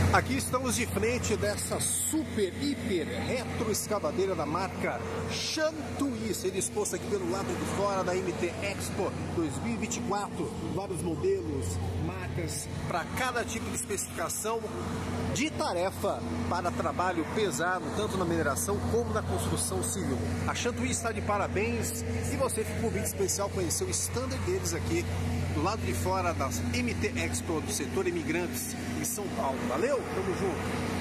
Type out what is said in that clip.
Aqui estamos de frente dessa super, hiper retro escavadeira da marca Chantuí, sendo exposta aqui pelo lado de fora da MT Expo 2024. Vários modelos, marcas para cada tipo de especificação de tarefa para trabalho pesado, tanto na mineração como na construção civil. A Chantuí está de parabéns e você fica com um vídeo especial conhecer o standard deles aqui do lado de fora da MT Expo do setor Imigrantes em São Paulo. Valeu, tamo junto!